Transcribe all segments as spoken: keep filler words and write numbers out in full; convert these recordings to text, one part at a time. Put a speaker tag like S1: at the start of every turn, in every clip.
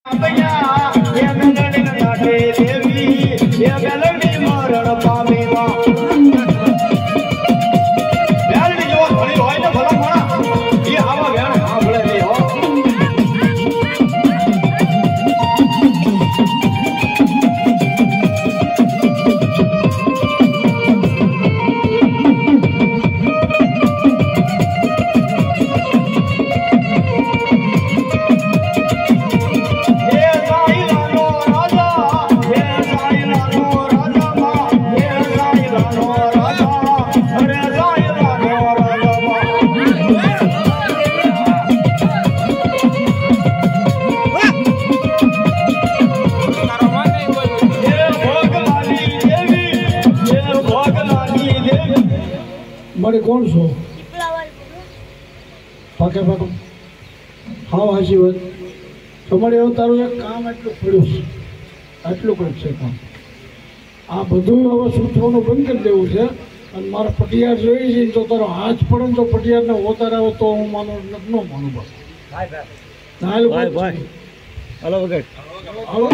S1: મારે કોણ છો પાકે પાકો હા હાજી વાત તમારે એવું તારું એક કામ એટલું પડ્યું છે આટલું કંઈક છે કામ આ બધું હવે સૂચવાનું બંધ કરી દેવું છે અને મારે પટિયાર જોઈએ છે તો તારો હાથ પડે ને તો પટિયારને ઓતાર આવે તો હું માનું ન માનું બસ ભાઈ ભાઈ હલો વગર હલો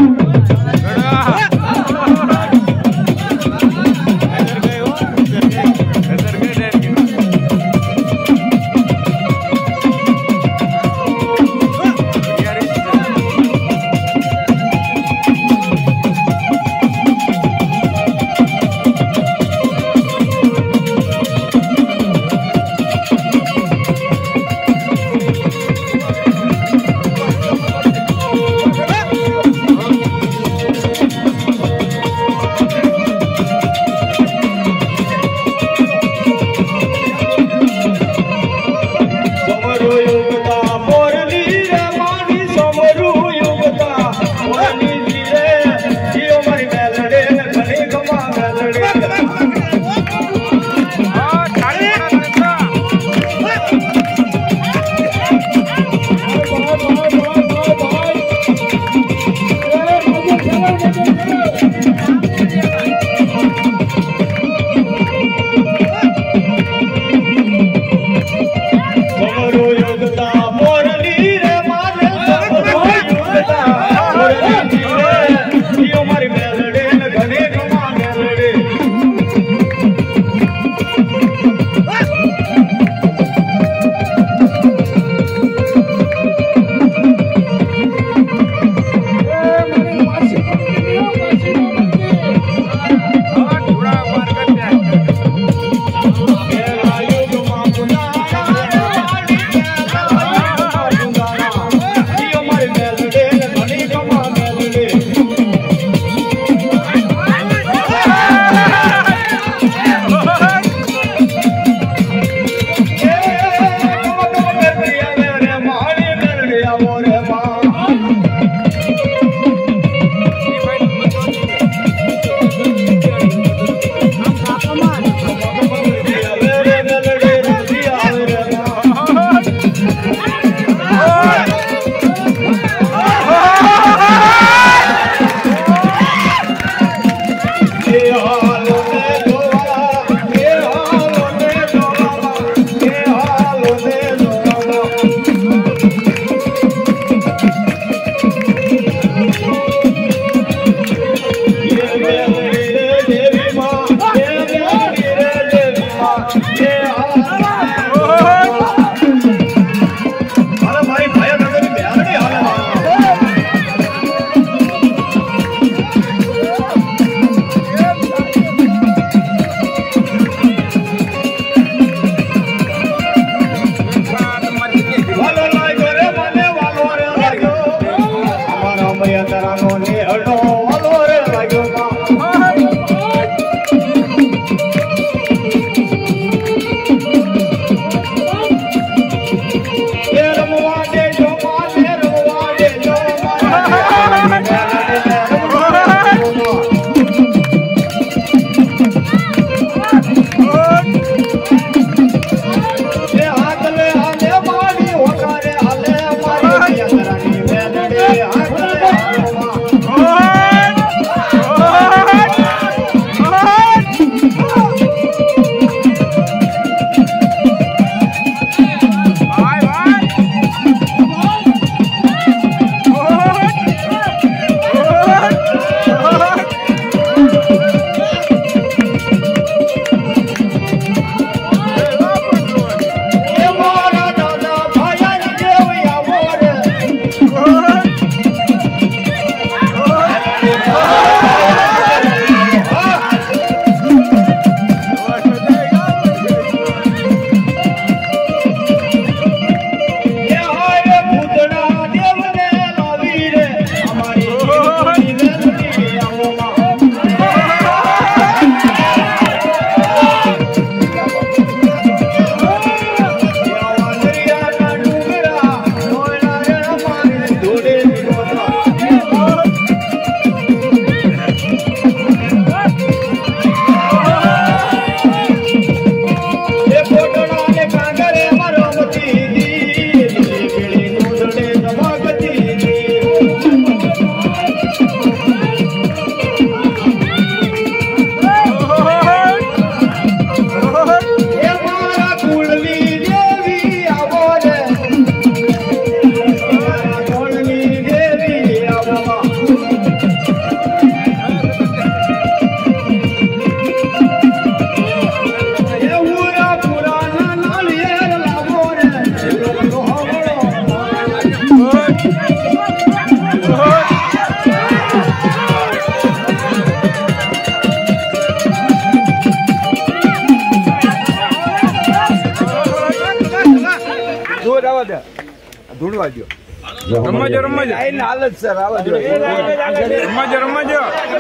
S2: રમવા દો
S3: રમજો રમજો
S2: હાલત સર આવા દો
S3: રમજો રમજો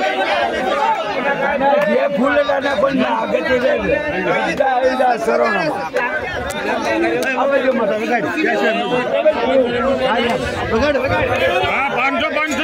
S2: જે ફૂલડાના પણ આગળ સરોણામાં
S3: પાંચસો પાંચસો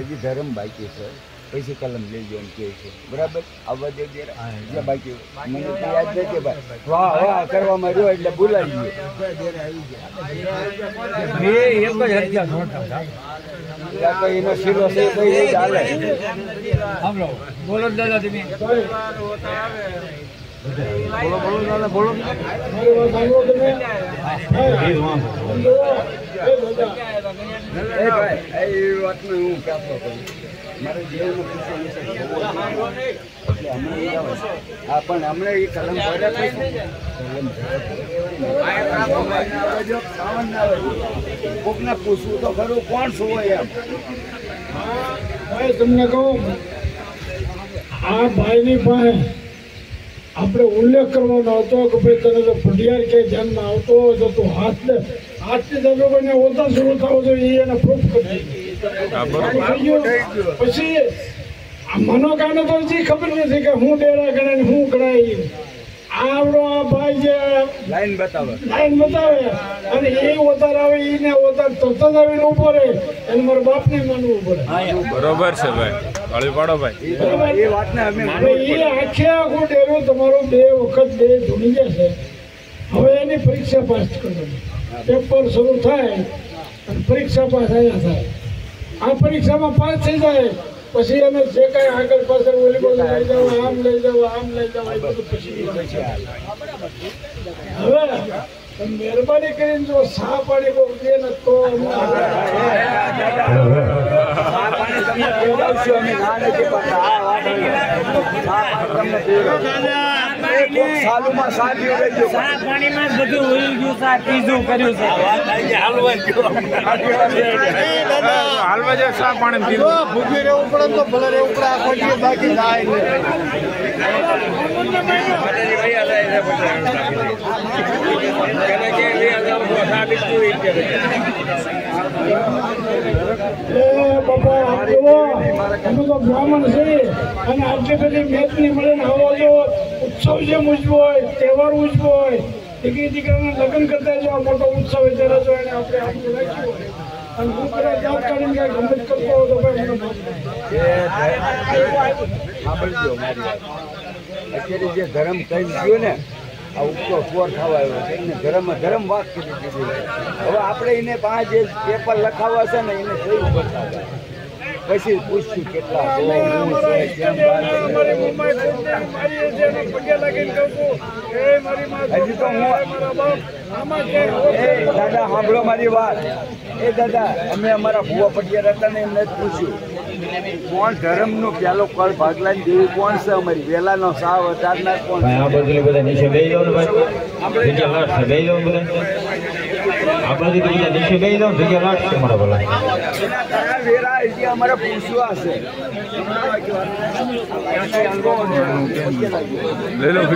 S2: હજી ધર્મ બાકી છે, પછી કલમ લઈ ગયો એમ કહે છે, બરાબર? આવવા દે જે બાકી મને તો યાદ નથી ભાઈ, વાહ વાહ કરવામાં રહ્યો એટલે બોલાવી ગયો એનો શીરો છે કઈ ચાલે.
S4: બોલો દાદા તમે બોલો બોલો દાદા બોલો.
S1: મારી વાત સાંભળો તમે. એ દાદા,
S2: એ ભાઈ એ વાતમાં હું કહેતો કરું મારે જીવનમાં પૂછવું છે એટલે હમણાં એ આવે. હા પણ હમણાં એ કલમ પડ્યા પછી કોકને પૂછવું તો ખરું કોણ શું હોય એમ.
S1: ભાઈ તમને કહું, આ ભાઈની પાસે આપણે ઉલ્લેખ કરવાનો હતો કે ભાઈ તને જો ફડિયાર કે ધ્યાનમાં આવતો હોય તો તું હાથ દે, હાથની દબાઈને ઓતા શરૂ થવો જોઈએ એને પ્રૂફ કરી પછી આ મનોકાને તો હજી ખબર નથી કે હું ડેરા ગણાય હું ગણાય. આવડો આ ભાઈ જે
S2: લાઈન બતાવે
S1: લાઈન બતાવે અને એ ઓતાર આવે એને ઓતાર તરત જ આવીને ઉભો રહે એને મારા બાપને માનવું પડે.
S3: બરોબર છે ભાઈ, ગાળી પાડો ભાઈ.
S2: એ વાતને અમે
S1: હવે એ આખે આખો ડેરો તમારો બે વખત બે ધૂણી જશે. હવે એની પરીક્ષા પાસ કરવાની, પેપર શરૂ થાય અને પરીક્ષા પાસ અહીંયા થાય. આ પરીક્ષામાં પાસ થઈ જાય પછી એને જે કાંઈ આગળ પાછળ ઓલી બાજુ લઈ જાવ, આમ લઈ જાવ, આમ લઈ જાવ, એ બધું પછી હવે મહેરબાની કરીને જો સા પાણી કોઈ દે ને તો
S2: અમે ના નથી પડતા. આ વાત તમને સાલુમાં સા પીવડાવી દો.
S4: પાણીમાં બધું ઉઈ ગયું છે, પીઝું કર્યું છે.
S3: હાલવા જાય સા પાણી પીવું.
S1: ભૂખી રહેવું પડે તો ભલે રહેવું પડે. આ કોઈ બાકી જાય બાપા જુઓ, અમે તો બ્રાહ્મણ છીએ અને આટલી બધી મેચની મળીને આવો જો ઉત્સવ જેમ ઉજવો હોય, તહેવાર ઉજવો હોય, દીકરી દીકરાના લગ્ન કરતા જો આ મોટો ઉત્સવ ત્યારે જો એને આપણે આપણું રાખ્યું હોય અને હું કદાચ જાત કાઢીને ક્યાંક ગમત કરતો હોય તો ભાઈ મને માફ
S2: સાંભળજો મારી વાત. અત્યારે જે ધર્મ કઈ ગયો ને આ ઉપરો ફોર થવા આવ્યો છે એને ધર્મ ધર્મ વાત કરી દીધી. હવે આપણે એને પાંચ જે પેપર લખાવા છે ને એને જોયું પડતા હતા. પછી પૂછ્યું કેટલા
S1: હજી
S2: તો હું એ દાદા સાંભળો મારી વાત. એ દાદા અમે અમારા ભુવા પટિયાર હતા ને એમને જ પૂછ્યું કોણ ધર્મનો પેલો કળ ભાગલાની દેવી કોણ છે અમારી વેલાનો સાવ અઢારના કોણ છે?
S5: આ બધું બધા નીચે બેસી જાવ ને ભાઈ, જગ્યા લાટ છે, બેસી જાવ બધા. આ બધું બીજા નીચે બેસી જાવ, જગ્યા લાટ છે મારા ભલા.
S2: એના કયા વેરા એ અમારે પૂછવા હશે.
S3: લઈ લો.